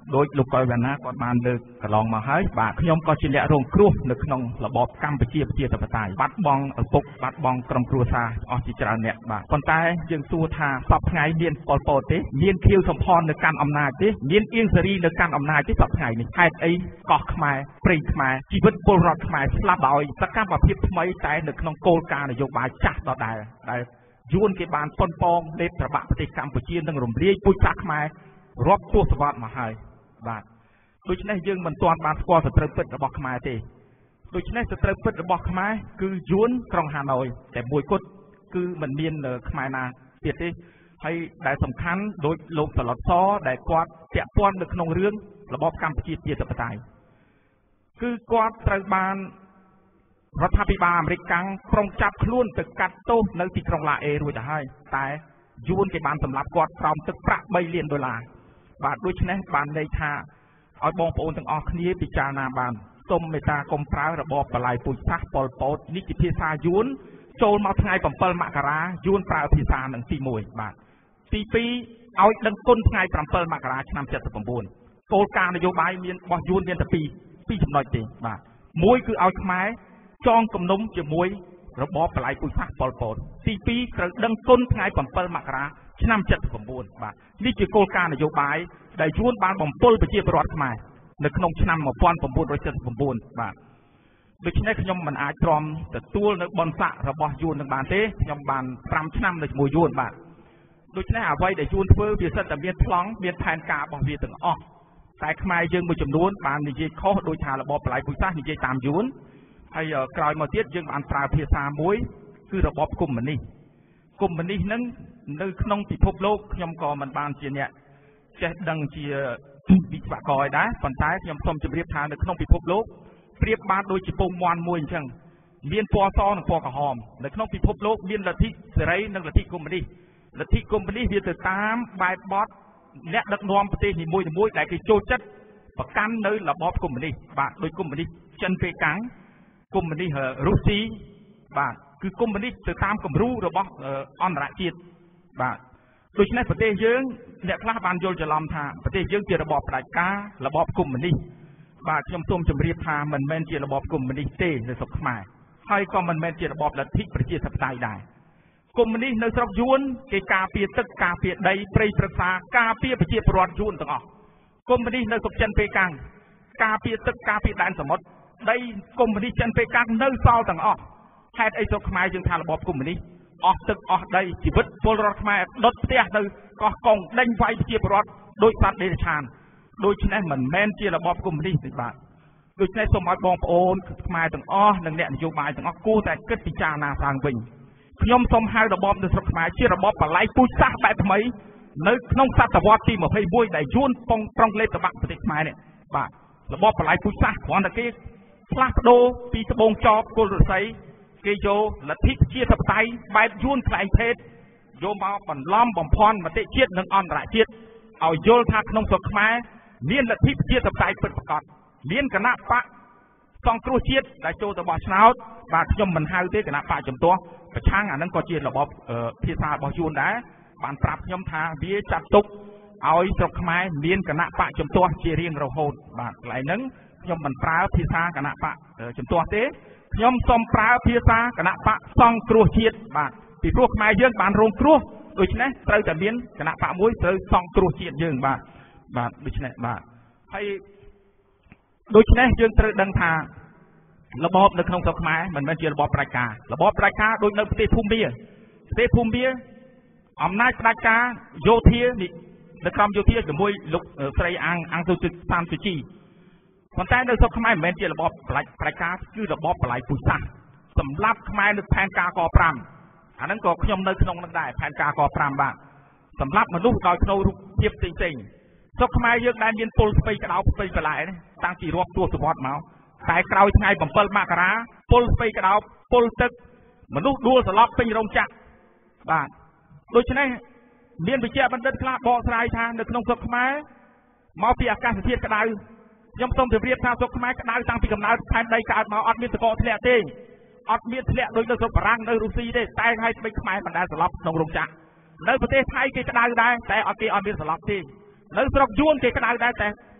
โดยลูกกอยวันนะก่อนบานเลิกกระลองมาให้บาทขยมก็ชิเละรงครัวนึกนองระบบกรรมปฏิบัติตปไตยบัดบองปุกบัดบองกรมครัวซาออจิจราเนี่ยบาทคนใต้ยังสู้ทาสับไงเมียนปอลโปเตเมียนเคียวสมพรในการอำนาจเตเมียนเอียงสรีในการอำนาจที่สับไงนี่ให้ไอ้กอกขมายปริขมายชีวิตโบราณขมายสลับเอาสักการประเภทไม่ใจนึกนองโกลการนโยบายจัดต่อได้ได้ยูนเก็บบานปนปองเล็บระบะปฏิกรรมปฏิบัติรวมเรียปุจจักขมายรบตัวสวัสดิ์มาให้บาทโดยเฉพาะยังมันตอนบานสกอร์สตรีปิดระบบขมายเตโดยเฉพาะสตรีปิดระบบขมายคือยูนกรองฮานอยแต่มวยกุดคือมันเมียนขมายนาเปียตีให้ได้สำคัญโดยลงตลอดซ้อได้กวาดเตะป้อนในขนมเรื่องระบบการปฏิบัติตปไตยคือกวาดตระบานรัฐบาลอเมริกันครองจับคล้วนตึกกัดโต้ในที่กรองลาเอรู้จะให้แต่ยูนเก็บบานสำหรับกวาดพร้อมตึกประใบเลียนโดยลาบาทด้วยเฉพาะบานในท่าเอาบองโปนตั้งออกนี้ปิจานาบานส้มเมตากรมพระระบบปลายปุยซักปอลโปดนิจิพิซายูนโจลมาทายปั่มเปิลมะการายูนปลายพิซาหนึ่งตีมวยบาทตีปีเอาดังก้นทายปั่มเปิลมะการาชนำเจ็ดสิบสมบูรณ์โกลการนโยบายเมียนบอยูนเมียนแต่ปีปีจำนวนตีบาทมวยคือเอาไม้จองกำนุ่มจะมวยระบบปลายปุยซักปอลโปดตีปีกระดังก้นทายปั่มเปิลมะการาชนำเจ็ดสิบสมบูรณ์บาทนี่คือโกลการนโยบายได้ยูนบานบ่มปุลไปเจียบรอดไม้ในขนมชนำมาป้อนสมบูรณ์โดยเฉพาะสมบูรณ์บาทโดยเฉพาะขยมมันอาจตรอมแต่ตัวในบอลสะระบอบยูนในบานเต้ขยมบานตรำชนำในมวยยูนบาทโดยเฉพาะเอาไว้ได้ยูนเพื่อเบียดแต่เบียดพลังเบียดแทนกาบองเบียดถึงออกแต่ขมายยังมีจำนวนบานในเยี่ยข้อโดยชาระบอบปลายปุยซ่าในเยี่ยตามยูนให้กลายมาเทียบยังบานปลายเพียซามวยคือระบอบกลุ่มมันนี่กลุ่มมันนี่นั้นในขนมติภพโลกขยมกอมันบานเจียเนี่ยจะดังเจียวิศวกรได้ฝันท้ายยำส้มจะเรียบทางในขนมพิภพโลกเปรียบบาดโดยจิปงมวนมวยเช่นเลียนปอซอนปอกระหอมในขนมพิภพโลกเลียนละทิเสรีนั่งละทิกุมมันนี่ละทิกุมมันนี่เรียนติดตามใบบอสและดักนอมประเทศหิมวยหิมวยได้คือโจจัดประกันในระบบกุมมันนี่บาดโดยกุมมันนี่จันเปกังกุมมันนี่เหรอรุซีบาดคือกุมมันนี่ติดตามกุมรู้ระบบอันระจิตบาดโดยเฉพาะประเทศเยอะเนี่ยคลาบานโยลจะลำทาประเทศเยอะเกี่ยวระบบปลายการะบบกลุ่มมันนี่บาดยมส้มจำเรียบทามันแมนเกี่ยวระบบกลุ่มมันนี่เต้ในสกขมายให้ก็มันแมนเกี่ยวระบบลัทธิประเทศสัปดาห์ได้กลุ่มมันนี่ในสระยุนเกี่ยกาเปียตึกกาเปียใดเปรย์ประสากาเปียประเทศปรอดยุนต่างออกกลุ่มมันนี่ในสกจันเปกังกาเปียตึกกาเปียแดนสมมติได้กลุ่มมันนี่จันเปกังในซอลต่างออกแค่ไอ้สกขมายจึงทาระบบกลุ่มมันนี่ออกตึกออกใดชีวิตพลรถมาลดเตี้ยเลยก็กองเด้งไฟเจียบรถโดยสัตว์เดรัจฉานโดยเฉพาะเหมือนแมนเจียระบบกลุ่มนี้สิบบาทโดยเฉพาะสมัยบองโอนมาถึงอ้อหนึ่งเนี่ยนโยบายถึงอ้อกู้แต่เกิดปิจานาสร้างวิ่งขยมสมหายระบบในสมัยเจียระบบปลายปุยซ่าแบบทำไมในน้องสัตว์วัดที่มาให้บุยได้ยุ่นปองปองเล็บตะบักปฏิสมัยเนี่ยบาทระบบปลายปุยซ่าของตะกี้พลาสโดปีสบงจอบโกลไซเกโยลัทธิเชียทับไตใบยุนไกลเทศโยมาบันล้อมบ่มพรมาเตะเชียดหนึ่งอันระเชียดเอาโยลทักนงสกมาเลี้ยนลัทธิเชียทับไตเปิดประกอบเลี้ยนคณะปะซองครูเชียดได้โจตบอชนาวบาดยมมันหายเตะคณะปะจำตัวประช่างอันนั้นก็เชียดระบบเอ่อพิซาบอยูนได้บานปรับยมทาเบี้ยจัดตุกเอาสกมาเลี้ยนคณะปะจำตัวเชียเรียงเราโหดบาดไหลนั้นยมมันปราพิซาคณะปะเอ่อจำตัวเตะยมสมปราเพียซาคณะปะซองครัวเชียดบาทปีพวกไม้เยื่อบานโรงครัวโดยเฉพาะเตยแต่เบี้ยคณะปะมวยเตยซองครัวเชียดเยื่อบาทบาทโดยเฉพาะบาทให้โดยเฉพาะเยื่อเตยดังทาระบบในขนมสกไม้มันเป็นเชื่อระบบปลายการะบบปลายการโดยในประเทศภูมิเบียประเทศภูมิเบียอำนาจปลายการโยเทียนี่ในคำโยเทียกับมวยลุกใส่อังอังสุจิสามสุจีคนใต้ในสกขมายเหมือนเจระบบปลายปลายกาคือระบบปลายปุยซ่าสำหรับขมายในแผนการก่อปรามอันนั้นก็ขยมในขนมนั่นได้แผนการก่อปรามบ้างสำหรับมนุษย์โดยขนมรูปเทียบจริงๆสกขมายเยอะได้ยินปูลไปกระดาษไปกระไรตั้งจีรวบตัวสปอร์ตเมาแต่กระเอาไงผมเปิลมากระปูลไปกระดาษปูลตึกมนุษย์ดูสลับเป็นโรงจักรบ้างโดยเฉพาะเรียนไปเจ้าบันเดินคลาบอสไรทางในขนมสกขมายมาเปียกการเสียดกระดาษยมส้มจะเรียบทางสกขมายกระดาษตั้งปีกำนัดแทนใดการมาอัดมีตะกอทะเลเต้อัดมีทะเลโดยในสปรังในรูซีได้แต่ให้ไปขมายบรรดาสลับนงโรงจักรในประเทศไทยเกกระดาษได้แต่อัดเกอัดมีสลับที่ในสลับยวนเกกระดาษได้แต่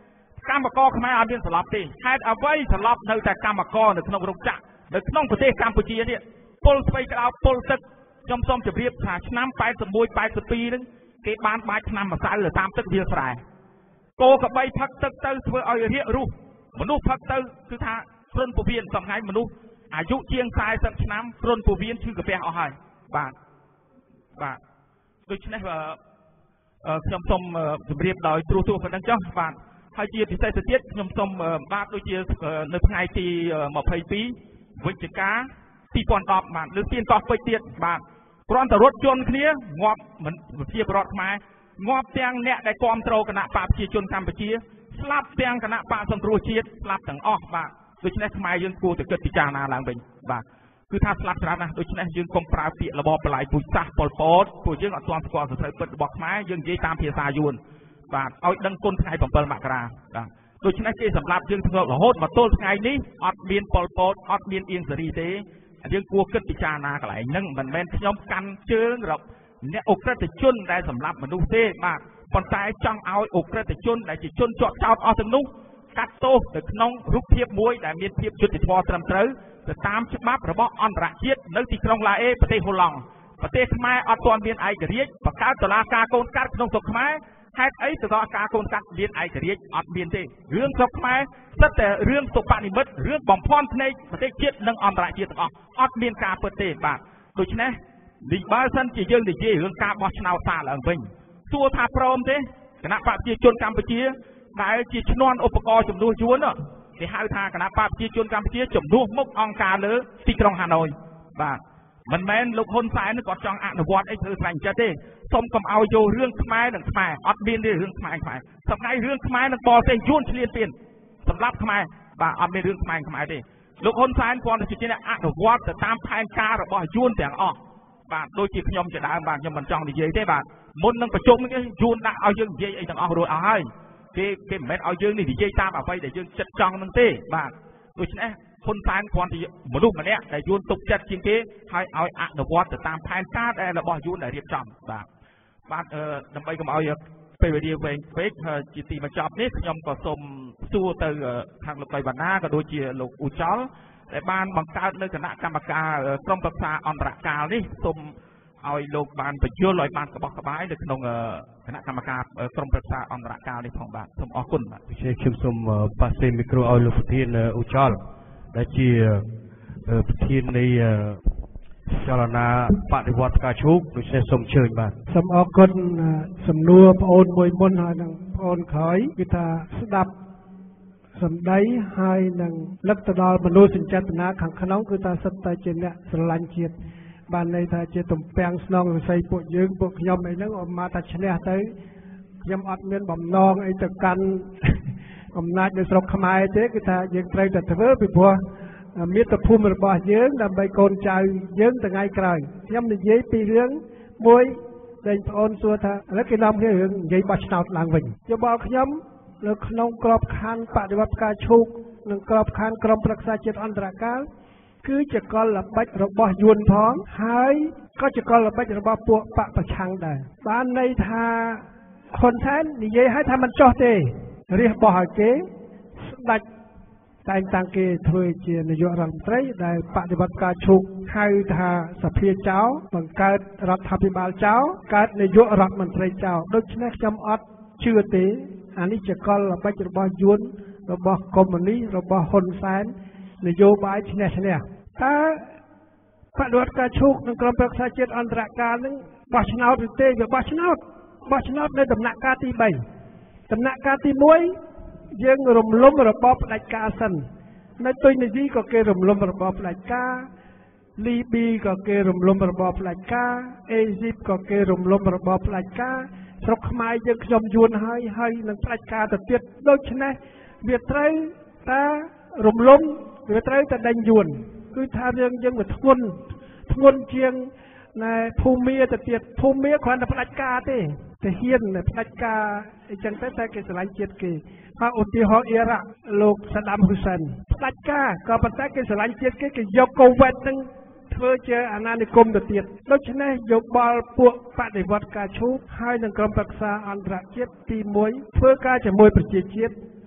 កម្មករខ្មែរអត់មានស្លាប់ទេហេតុអ្វីស្លាប់នៅតែកម្មករនៅក្នុងរោងចក្រនៅក្នុងប្រទេសកម្ពុជានេះពលស្វ័យក្តោបពលទឹកខ្ញុំសូមជម្រាបថាឆ្នាំแปดสิบเอ็ด แปดสิบពីរហ្នឹងគេបានបាចឆ្នាំម្សៅទៅតាមទឹកវាលស្រែគោក្របីផឹកទឹកទៅធ្វើឲ្យរាគរស់មនុស្សផឹកទៅគឺថាគ្រុនពោះវៀនសំថ្ងៃមនុស្សអាយុជាងสี่สิบឆ្នាំគ្រុនពោះវៀនឈឺកាពះអស់ហើយបាទបាទដូច្នេះខ្ញុំសូមជម្រាបដោយទ្រទូប៉ុណ្្នឹងចុះបាទហើយជាពិសេសទៅទៀតខ្ញុំសូមបាទដូចជានៅថ្ងៃទីยี่สิบสองវិច្ឆិកាពីរពាន់ដប់បាទលើកទៀនតោះពេជ្រទៀតបាទគ្រាន់តែរត់ជន់គ្នាងាប់មិនជាប្រវត្តិខ្មែរងាប់ទាំងអ្នកដែលគ្រប់គ្រងគណៈបកប្រជាជនកម្ពុជាស្លាប់ទាំងគណៈបកសង្គ្រោះជាតិស្លាប់ទាំងអស់បាទដូច្នេះខ្មែរយើងគួរតែគិតពិចារណាឡើងវិញបាទគឺថាស្លាប់ច្រើនណាស់ដូច្នេះយើងកុំប្រើពាក្យរបបបលាយពូជសាសប៉ុលពតពួកយើងអត់ទាន់ស្គាល់សត្រូវពិតរបស់ខ្មែរយើងនិយាយតាមភាសាយួនបាទឲ្យដឹងគុណថ្ងៃbảyមករាបាទដូច្នេះគេសម្រាប់យើងធ្វើរហូតមកទល់ថ្ងៃនេះអត់មានប៉ុលពតអត់មានអៀងសេរីទេយើងគួរគិតពិចារណាកន្លែងហ្នឹងមិនមែនខ្ញុំកាន់ជើងរកអ្នកអក្រិតជនដែលសម្រាប់មនុស្សទេបាទប៉ុន្តែចង់ឲ្យអក្រិតជនដែលជាជនជាប់ចោតអស់ទាំងនោះកាត់ទោសទៅក្នុងរូបភាពមួយដែលមានភាពយុត្តិធម៌ត្រឹមត្រូវទៅតាមច្បាប់របស់អន្តរជាតិនៅទីក្រុងឡាអេប្រទេសហូឡង់ប្រទេសខ្មែរអត់ទាន់មានឯករាជ្យបង្កើតតុលាការកូនកាត់ក្នុងស្រុកខ្មែរហេតុអីទៅដល់ការកូនកាត់មានឯករាជ្យអត់មានទេរឿងស្រុកខ្មែរសិតតែរឿងសុបនិមិត្តរឿងបំផន់ភ្នែកប្រទេសជាតិនិងអន្តរជាតិទាំងអស់អត់មានការពិតទេបាទដូច្នេះនេះបើសិនជាយើងនិយាយរឿងការបោះឆ្នោតសារឡើងវិញសួរថាព្រមទេគណៈបកប្រជាជនកម្ពុជាដែលជាឈ្នន់ឧបករណ៍ជំនួសយួនគេហៅថាគណៈបកប្រជាជនកម្ពុជាជំនួសមុខអង្គការលើទីក្រុងហាណូយបាទមិនមែនលោកហ៊ុនសែនគាត់ចង់អនុវត្តអីធ្វើស្វែងចិត្តទេសូមកុំឲ្យយករឿងខ្មែរនិងខ្មែរអត់មានទេរឿងខ្មែរខ្មែរសម្រាប់រឿងខ្មែរនិងបរទេសយួនឆ្លៀនពៀនសម្រាប់ខ្មែរបាទអត់មានរឿងខ្មែរខ្មែរទេលោកហ៊ុនសែនគាត់ទៅជាអ្នកអនុវត្តទៅតាមផែនការរបស់យួនទាំងអស់បាទដូចជាខ្ញុំជាដើមបាទខ្ញុំមិនចង់និយាយទេបាទមុននឹងប្រជុំនេះយួនដាក់ឲ្យយើងនិយាយអីទាំងអស់រួចអស់ហើយគេគេមិនមែនឲ្យយើងនេះនិយាយតាមអ្វីដែលយើងចិត្តចង់នឹងទេបាទដូច្នេះហ៊ុនសែនគ្រាន់តែមនុស្សម្នាក់ដែលយួនទុកចិត្តជាងគេហើយឲ្យអនុវត្តទៅតាមផែនការដែលរបស់យួនដែលរៀបចំបាទបាទដើម្បីកុំឲ្យពេលវេលាវែងពេកជាទីបញ្ចប់នេះខ្ញុំក៏សូមសួរទៅខាងលោកកៃវណ្ណាក៏ដូចជាលោកអ៊ូចលដែលបានបង្កើតនៅគណៈកម្មការក្រុមប្រឹក្សាអន្តរកាលនេះសូមឲ្យលោកបានបញ្យល់ឲ្យបានក្បោះក្បាយនៅក្នុងគណៈកម្មការក្រុមប្រឹក្សាអន្តរកាលនេះផងបាទសូមអរគុណបាទខ្ញុំសូមប៉ាសេមីក្រូឲ្យលោកប្រធានអ៊ូចលដែលជាប្រធាននៃចលនាបដិវត្តការឈូកដូច្នេះសូមអញ្ជើញបាទសូមអរគុណសំណួរបងអូនមួយមុនហើយនឹងបងអូនក្រោយគឺថាស្ដាប់សម្ដីហើយនឹងលឹកទៅដល់មនោសញ្ចេតនាខាងក្នុងគឺថាសិតតែជាអ្នកស្រឡាញ់ជាតិបានន័យថាជាទំពាំងស្នងវិស័យពួកយើងពួកខ្ញុំអីហ្នឹងអមថាឈ្នះទៅខ្ញុំអត់មានបំណងអីទៅកាន់អំណាចនៅស្រុកខ្មែរទេគឺថាយើងត្រូវតែធ្វើពីព្រោះមាតុភូមិរបស់យើងដើម្បីកូនចៅយើងថ្ងៃក្រោយខ្ញុំនិយាយពីរឿងមួយដែលបងអូនសួរថាឥឡូវគេនាំគ្នារឿងនិយាយបោះឆ្នោតឡើងវិញយោបល់ខ្ញុំនៅក្នុងក្របខ័ណ្ឌបដិវត្តការឈូកនិងក្របខ័ណ្ឌក្រុមប្រឹក្សាជាតិអន្តរកាលគឺជាកលល្បិចរបស់យួនផងហើយក៏ជាកលល្បិចរបស់ពួកបកប្រឆាំងដែរបានន័យថាហ៊ុនសែននិយាយឲ្យថាមិនចោះទេរាជបោះឲ្យគេស្ដេចតែងតាំងគេធ្វើជានាយករដ្ឋមន្ត្រីដែលបដិវត្តការឈូកហៅថាសភាចៅបង្កើតរដ្ឋាភិបាលចៅកើតនាយករដ្ឋមន្ត្រីចៅដូច្នេះខ្ញុំអត់ជឿទេអានេះជាកលល្បិចរបស់យួនរបស់កុម្មុយនីសរបស់ហ៊ុនសែននយោបាយឈ្នះឈ្នះតើបដិវត្តការឈូកនិងក្រុមប្រឹក្សាជាតិអន្តរកាលនឹងបោះឆ្នោតឬទេវាបោះឆ្នោតបោះឆ្នោតនៅដំណាក់កាលទីបីដំណាក់កាលទីមួយយើងរំលំរបបផ្ដាច់ការសិននៅទុយនីស៊ីក៏គេរំលំរបបផ្ដាច់ការលីប៊ីក៏គេរំលំរបបផ្ដាច់ការអេស៊ីបក៏គេរំលំរបបផ្ដាច់ការស្រុកខ្មែរយើងខ្ញុំយួនហើយហើយនឹងផ្ដាច់ការទៅទៀតដូច្នេះវាត្រូវតែរំលំវាត្រូវតែដេញយួនគឺថារឿងយើងវាធ្ងន់ធ្ងន់ជាងណែភូមិទៅទៀតភូមិគ្រាន់តែផ្ដាច់ការទេតែហ៊ានផ្ដាច់ការអញ្ចឹងទៅតែគេស្រឡាញ់ជាតិគេហើយឧទាហរណ៍អ៊ីរ៉ាក់លោកសាដាមហ៊ូសែនផ្ដាច់ការក៏ប៉ុន្តែគេស្រឡាញ់ជាតិគេគេយកកូវេតនឹងធ្វើជាអាណានិគមទៅទៀតដូច្នេះយោបល់ពួកបដិវត្តការឈូកហើយនឹងក្រុមប្រឹក្សាអន្តរជាតិទីមួយធ្វើការជាមួយប្រជាជាតិ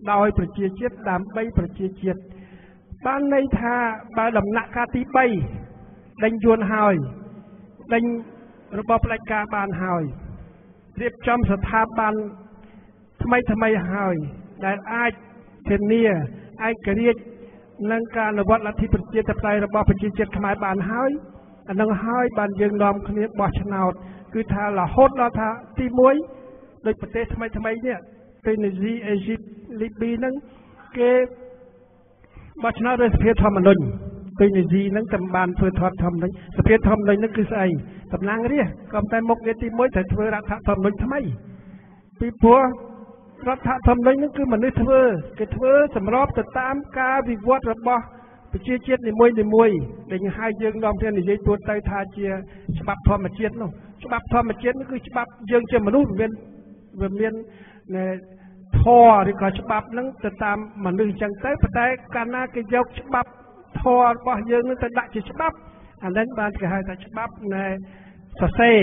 ដោយប្រជាជាតិដើម្បីប្រជាជាតិបានន័យថាបើដំណាក់កាលទីបីដេញយួនហើយដេញរបបផ្ដាច់ការបានហើយរៀបចំស្ថាប័នថ្មីថ្មីហើយដែលអាចធានាឯករាជ្យនិងការអនុវត្តលទ្ធិប្រជាធិបតេយ្យរបស់ប្រជាជាតិខ្មែរបានហើយអានឹងហើយបានយើងនាំគ្នាបោះឆ្នោតគឺថារហូតដល់ថាទីមួយដោយប្រទេសថ្មីថ្មីនេះទូនីស៊ីអេស៊ីបលីប៊ីហ្នឹងគេបោះឆ្នោតដោយសភាធម្មនុញ្ញទូនីស៊ីហ្នឹងតែបានធ្វើធម្មធម្មនុញ្ញសភាធម្មនុញ្ញហ្នឹងគឺស្អីតំណាងរាស្ត្រក៏តែមុខងារទីមួយត្រូវធ្វើរដ្ឋធម្មនុញ្ញថ្មីពីព្រោះរដ្ឋធម្មនុញ្ញហ្នឹងគឺមនុស្សធ្វើគេធ្វើសម្របទៅតាមការវិវត្តរបស់ប្រជាជាតិនីមួយនីមួយដែលហើយយើងនាំគ្នានិយាយទួទៅថាជាច្បាប់ធម្មជាតិនោះច្បាប់ធម្មជាតិនោះគឺច្បាប់យើងជាមនុស្សមានវាមានធម៌ឬក៏ច្បាប់ហ្នឹងទៅតាមមនុស្សអញ្ចឹងទៅប៉ុន្តែកាលណាគេយកច្បាប់ធម៌របស់យើងនឹងទៅដាក់ជាច្បាប់អានេះបានគេហៅថាច្បាប់នៃសរសេរ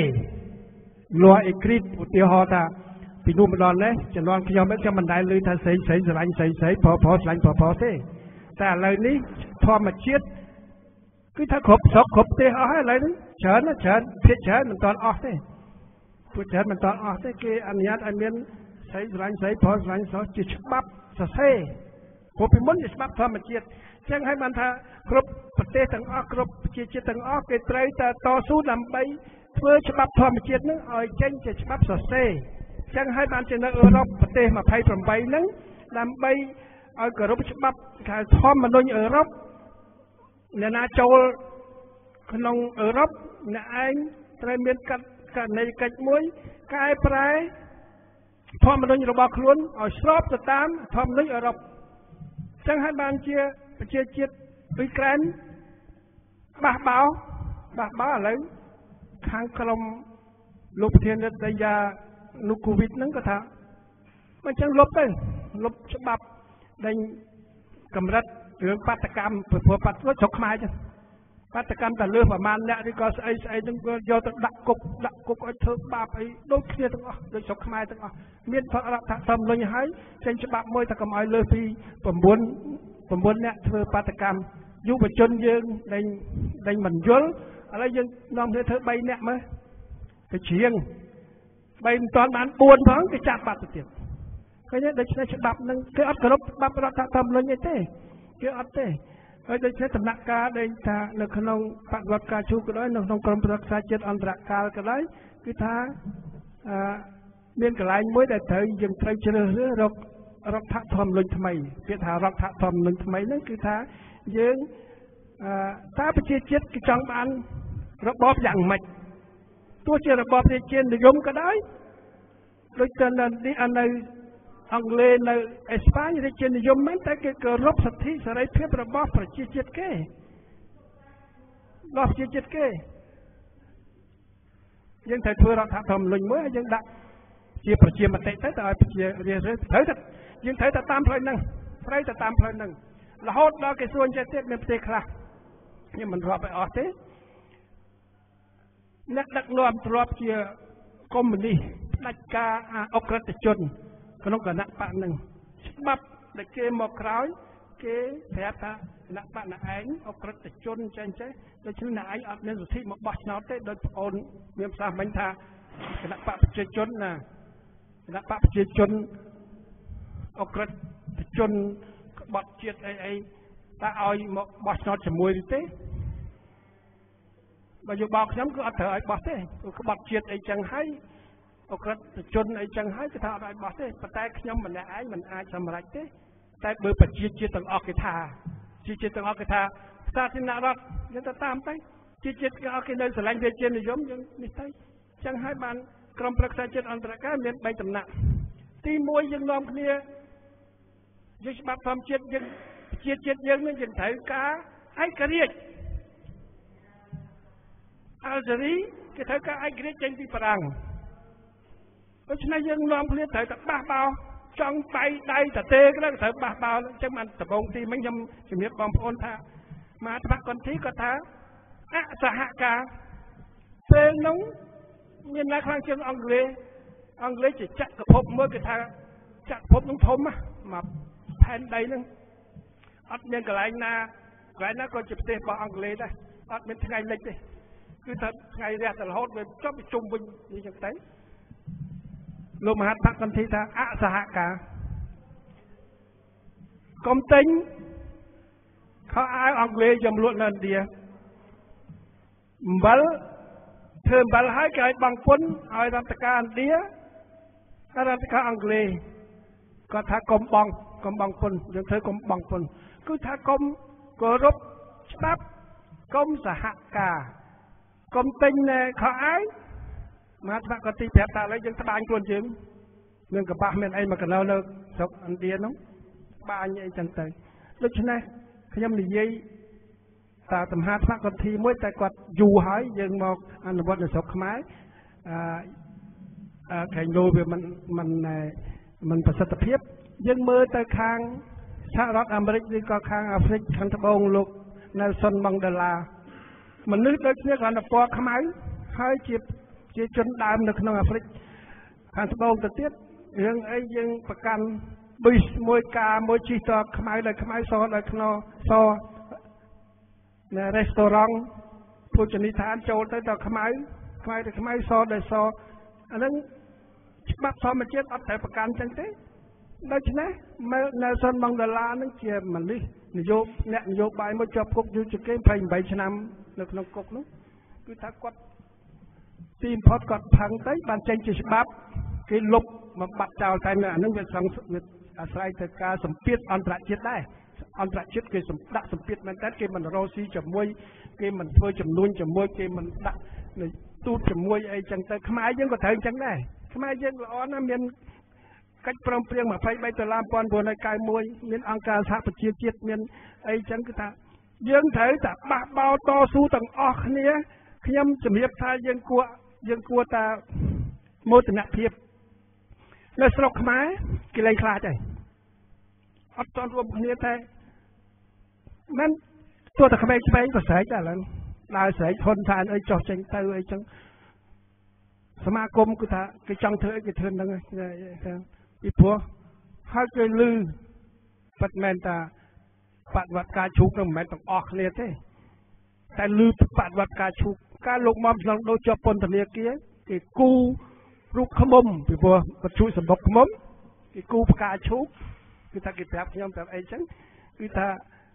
law écrite ឧទាហរណ៍ថាពីនោះម្ដងនេះជំនាន់ខ្ញុំខ្ញុំមិនដែលឮថាស្រីស្រីស្រឡាញ់ស្រីស្រីប្រុសប្រុសស្រឡាញ់ប្រុសប្រុសទេតែឥឡូវនេះធម្មជាតិគឺថាគ្រប់ស្រុកគ្រប់ប្រទេសអស់ហើយឥឡូវនេះច្រើនណាស់ច្រើនភាគច្រើនមិនទាន់អស់ទេពួកច្រើនមិនទាន់អស់ទេគេអនុញ្ញាតឲ្យមានស្រីស្រឡាញ់ស្រីប្រុសស្រឡាញ់ប្រុសជាច្បាប់សរសេរព្រោះពីមុនជាច្បាប់ធម្មជាតិអញ្ចឹងហើយបានថាគ្រប់ប្រទេសទាំងអស់គ្រប់ប្រជាជាតិទាំងអស់គេត្រូវតែតស៊ូដើម្បីធ្វើច្បាប់ធម្មជាតិនឹងឲ្យចេញជាច្បាប់សរសេរចឹងហើយបានជានៅអឺរ៉ុបប្រទេសម្ភៃប្រាំបីហ្នឹងដើម្បីឲ្យគោរពច្បាប់គេធម្មនុញ្ញអឺរ៉ុបអ្នកណាចូលក្នុងអឺរ៉ុបអ្នកឯងត្រូវមានកាត់ករណីកិច្ចមួយកែប្រែធម្មនុញ្ញរបស់ខ្លួនឲ្យស្របទៅតាមធម្មនុញ្ញអឺរ៉ុបចឹងហើយបានជាប្រជាជាតិអ៊ុយក្រែនបះបោបះបោឥឡូវខាងក្រុមលោកប្រធានរដ្ឋាយានូកូវីដហ្នឹងក៏ថាមិនចឹងលុបទៅលុបច្បាប់ដែលកម្រិតរឿងបាតកម្មព្រោះបាតស្រុកខ្មែរចឹងបាតកម្មតែលើសប្រមាណអ្នកឬក៏ស្អីស្អីហ្នឹងយកទៅដាក់គុកដាក់គុកឲ្យធ្វើបាបអីដូចគ្នាទាំងអស់ដូចស្រុកខ្មែរទាំងអស់មានរដ្ឋធម្មនុញ្ញហើយចេញច្បាប់មួយតែកុំឲ្យលើសពី9 9អ្នកធ្វើបាតកម្មយុវជនយើងដែលដែលមិនយល់ឥឡូវយើងនាំគ្នាធ្វើ3អ្នកមើលទៅជ្រៀងបីមិនទាន់បាន4ផងគេចាប់បាត់ទៅទៀតឃើញទេដូច្នេះច្បាប់នឹងគេអត់គោរពច្បាប់រដ្ឋធម្មនុញ្ញអីទេគេអត់ទេហើយដូច្នេះដំណាក់កាលដែលថានៅក្នុងបដិវត្តការជួបក៏ដោយនៅក្នុងក្រមប្រឹក្សាជាតិអន្តរកាលក៏ដោយគឺថាអឺមានកន្លែងមួយដែលត្រូវយើងត្រូវជ្រើសរើសរករដ្ឋធម្មនុញ្ញថ្មីពាក្យថារដ្ឋធម្មនុញ្ញថ្មីហ្នឹងគឺថាយើងអឺតើប្រជាជាតិគេចង់បានរបបយ៉ាងម៉េចទោះជារបបរាជានិយមក៏ដោយដូចទៅនៅនៅអង់គ្លេសនៅអេស្ប៉ាញរាជានិយមមែនតែគេគោរពសិទ្ធិសេរីភាពរបស់ប្រជាជាតិគេរបស់ប្រជាជាតិគេយើងត្រូវធ្វើរដ្ឋធម្មនុញ្ញមួយហើយយើងដាក់ជាប្រជាមតិទៅទៅឲ្យប្រជារាស្ត្រត្រូវតែយើងត្រូវតែតាមផ្លូវហ្នឹងត្រូវតែតាមផ្លូវហ្នឹងរហូតដល់គេសួរចេះទៀតមានប្រទេសខ្លះខ្ញុំមិនរាប់ឲ្យអស់ទេអ្នកដឹកនាំទ្របជាកុម្មុយនីសផ្ដាច់ការអក្រិតជនក្នុងគណៈបកនឹងច្បាប់ដែលគេមកក្រោយគេប្រាប់ថាគណៈបកណឯងអក្រិតជនចេះចេះដូច្នេះណឯងអត់មានសិទ្ធិមកបោះឆ្នោតទេដោយប្អូនមានប្រសាសន៍មិញថាគណៈបកប្រជាជនណាគណៈបកប្រជាជនអក្រិតជនក្បត់ជាតិអីអីតើឲ្យមកបោះឆ្នោតជាមួយទេបើយោបល់ខ្ញុំគឺអត់ត្រូវឲ្យបោះទេគឺក្បត់ជាតិអីចឹងហើយអក្រិតជនអីចឹងហើយគឺថាអត់ឲ្យបោះទេប៉ុន្តែខ្ញុំម្នាក់ឯងមិនអាចសម្រេចទេតែបើប្រជាជាតិទាំងអស់គេថាប្រជាជាតិទាំងអស់គេថាសាធារណរដ្ឋយើងទៅតាមទៅប្រជាជាតិគេអស់គេនៅស្រឡាញ់រាជានិយមយើងនេះទៅចឹងហើយបានក្រុមប្រឹក្សាជាតិអន្តរការមាន3ដំណាក់ទីមួយយើងនាំគ្នាយើងច្បាប់ធម្មជាតិយើងប្រជាជាតិយើងនឹងយើងត្រូវការឯករាជ្យអាល់ហ្សេរីគេត្រូវការឯករាជ្យចេញពីបារាំងដូច្នេះយើងនាំគ្នាត្រូវតែបះបោចង់បៃដៃតទេក៏ត្រូវបះបោអញ្ចឹងបានដំបូងទីមិញខ្ញុំជំរាបបងប្អូនថាមហាថ្នាក់កន្ធីគាត់ថាអសហការពេលនោះមានអ្នកខ្លាំងជាងអង់គ្លេសអង់គ្លេសជាចក្រភពមួយគេថាចក្រភពនោះធំមកแผ่นใดนึงอัดเมียนกระไรนาไว้นะก็จะเตะบอลอังกฤษได้อัดเมียนไงเล็กดิคือถ้าไงเรียกแต่ละฮอดเป็นก็ไปจุ่มวิ่งนี่จังไงลมหาพักกันทีท่าอาสหกากรมติงเขาอายอังกฤษยำล้วนนั่นเดียบัลเทิมบัลให้ไก่บางคนเอารัฐการเดียรัฐการอังกฤษก็ถ้ากรมบังกรมบางคนยังเธอกรมบางคนก็ถ้ากรมกรบชับกรมสหกากรมติงเนี่ยเขาอายมาปกติแบบตาเลยยังสบายกวนจึงเรื่องกับบ้าเมนไอ้มากันแล้วเลิกสกอันเดียน้องบ้านยังจังเตยลูกชนะขยำหนียี่ตาตำหาพระกทีมวยแต่กอดอยู่หายยังมองอันวัดในศพขมายแข่งโดยมันมันมันประสิทธิภาพยังมือแต่คางสหรัฐอเมริกาก็คางแอฟริกาคันตะบงลูกในซอนบังเดลามันนึกได้เนี่ยก่อนปอขมายให้จีบจีจนดามในขนมแอฟริกคันตะบงตะเตี้ยยังไอ้ยังประกันบิสมวยกามวยจีตอขมายเลยขมายซอเลยขนมซอในร้านอาหารผู้ชนิดทานโจทย์แต่ต่อขมายขมายแต่ขมายซอเลยซออันนั้นบักซอมันเจ็บอัดแต่ประกันจังเต้ได้ชนะมาในซอนบังดาลานั่งเชียมันดินโยบเนี่ยนโยบายมาจับกุกอยู่จุดเกมเพลงใบชนะในขนมกุกนู้คือถ้ากดทีมพอดกดพังเต้บานเจนจิสบับคือลบมาบัดเจ้าใจเนี่ยนั่งเป็นสังอาศัยแต่การสัมผัสอันตรายจิตได้อันตรายจิตคือสัมดักสัมผัสมันแต่เกมมันโรซีจมวยเกมมันเพื่อจำนวนจมวยเกมมันดักในตู้จมวยไอ้จังแต่ขมายยังก็ถึงจังได้ขมายยังอ่อนนะเมียนกัดปรมเปรียงมาไฟใบตะลามปอนบนในกายมวยเมียนอังการสะปจิตจิตเมียนไอ้จังก็ถ้ายังถือแต่บาเบาต่อสู้ต่างออกเนี้ยขยำจมีบทายยังกลัวยังกลัวตาโมตนะเพียบแล้วสลบขมายกิเลสคลาใจอัดตอนรวมเนี้ยแต่มันตัวตะขมายไปก็ใส่จ้ะแล้วลายใส่ทนทานไอ้จอจังเตยไอ้จังสมาคมก็ถ้าไอ้จังเธอไอ้เธอนั่งไงอีผัวเขาเคยลือปัดแมนตาปัดวัดกาชุกนั่นแมนต้องออกเลยเต้แต่ลือปัดวัดกาชุกการลงมาสองโดยจบปนทะเลเกี้ยที่กูรูปขมมอีผัวปัดชุยสมบัติขมมที่กูประกาชุกคือถ้ากิจแบบยอมแบบไอ้จังคือถ้า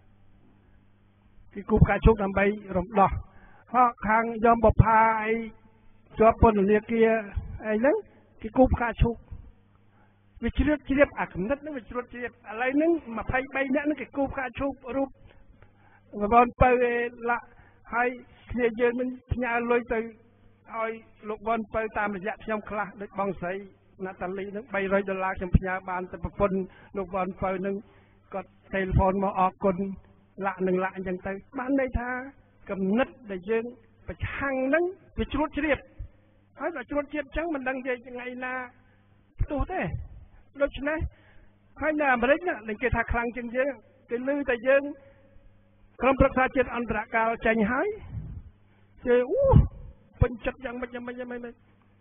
ที่กูประกาชุกนำไปรบดอกเพราะทางยอมบพาไอ้จบปนทะเลเกี้ยไอ้นั้นที่กูประกาชุกวิจิตรจิตรอักนัดนั่นวิจิตรจิตรอะไรนึงมาไพ่ใบเนี่ยนั่นคือกูขาชุบรูปบอลไปละให้เนี่ยเยอะมันพญาลอยไปเอาลูกบอลไปตามระยะยำคลาเด็กบองใส่นาตาลีนึงใบร้อยดอลลาร์จำพญาบาลแต่ปนลูกบอลไปนึงก็เทเลโฟนมาออกคนละหนึ่งละอย่างไรบ้านในท่ากำนัดได้ยังไปช่างนั่งวิจิตรจิตรไอ้วิจิตรจิตรจังมันดังยังไงนะตัวเต้โดยฉะนั้นให้นามเล็กน่ะในเกตาคลังจังเยอะเป็นลือแต่ยังกรมประชาชนอันตรกาลใจหายเจ้าอู้เป็นจัดยังไม่ยังไม่ยังไม่ไม่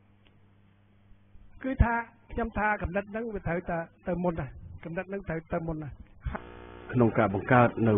คือท่ายำท่ากับนัดนั่งไปถ่ายตาเติมมนต์นะกับนัดนั่งถ่ายเติมมนต์นะขนมกาบังการใน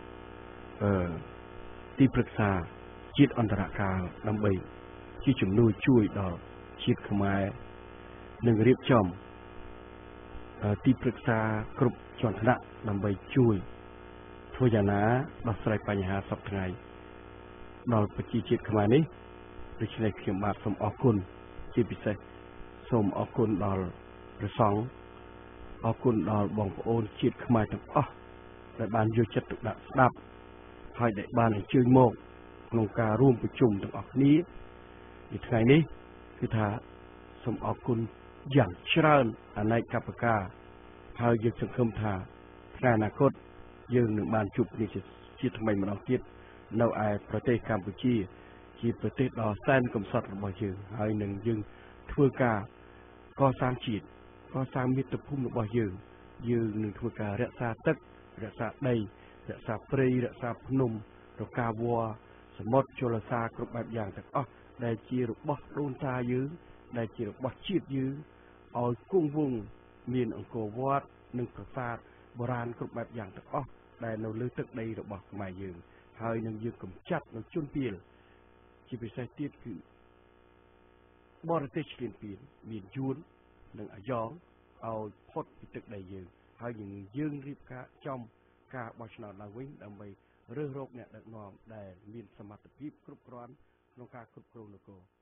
ที่ปรึกษาจิตอันตรกาลลำใบที่จุ่มนุ้ยช่วยดอกจิตขมายหนึ่งเรียบจอมที่ปรึกษากรุบจวนคณะนำไปช่วยทัวยานาดับสลายปัญหาสับไงดอลปฏิจิตขมานี้ดิฉันเขียนบาทสมอคุณที่พิเศษสมอคุณดอลประสองอคุณดอลบองโอนจิตขมาตั้งอ๋อแต่บานโยจัดตุดับดับให้ได้บานให้ชื่อโมกลงการร่วมประชุมตั้งออกนี้อีกไงนี้คือท่าสมอคุณอย่างเชิญอันในกับกาพายึดสังคมทาในอนาคตยืนหนึ่งบานจุบนี่จะคิดทำไมมันเอาคิดเราไอประเทศกัมพูชีที่ประเทศดอแซนกำสัดระบายยืนให้หนึ่งยืนทั่วกาก็สร้างจีดก็สร้างมิตรภูมิระบายยืนยืนหนึ่งทั่วการักษาตึกรักษาใดรักษาปรีรักษาพนมรักษาวัวสมมติโจรสากรุบแบบอย่างแต่อ๋อได้จีรุบโดนตายืนได้จีรุบชีดยืนเอากุ้งวุ้งมีนองโกวัดหนึ่งประสาทបុរាណគ្រប់បែបយ៉ាងទាំងអស់ដែលនៅលើទឹកដីរបស់ខ្មែរយើងហើយនឹងយើងកំចាត់នឹងជនពាលជាពិសេសទៀតគឺបរទេសឈ្លានពានមានយួននិងអាយ៉ងឲ្យផុតពីទឹកដីយើងហើយយើងយើងរៀបការចំការបោះឆ្នោតឡើងវិញដើម្បីរើសរកអ្នកដឹកនាំដែលមានសមត្ថភាពគ្រប់គ្រាន់ក្នុងការគ្រប់គ្រងនគរ